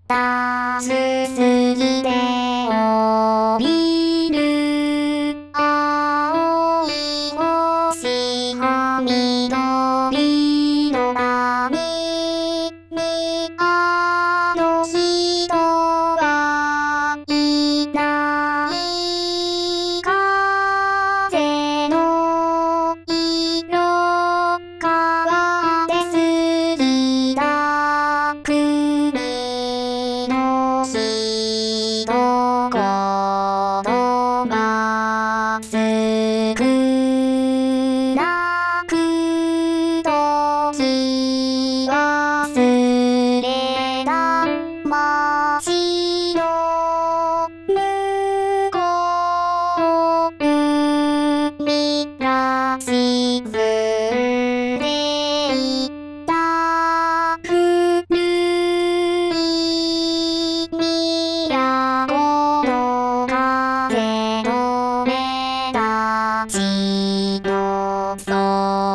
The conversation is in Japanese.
たすすぎて降りる青い星は緑の波にあの人はいない風の色変わって過ぎた国の人言葉少なく時忘れた街の向こう海が沈んでいった古い都の風の目たちの空